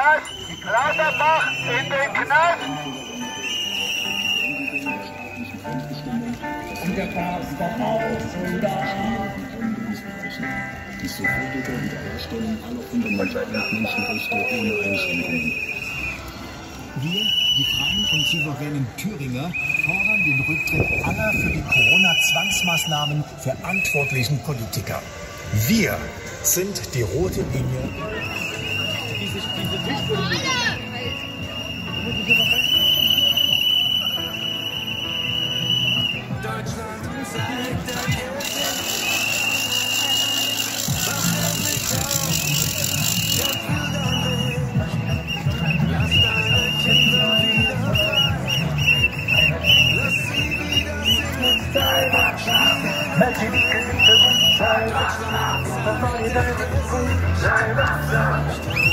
Knast! Lauterbach in den Knast! Und der Papst war auch Soldat. Die sofortige Wiederherstellung aller fundamentalen Menschenrechte ohne Einschränkungen. Wir, die freien und souveränen Thüringer, fordern den Rücktritt aller für die Corona-Zwangsmaßnahmen verantwortlichen Politiker. Wir sind die rote Linie. Deutschland,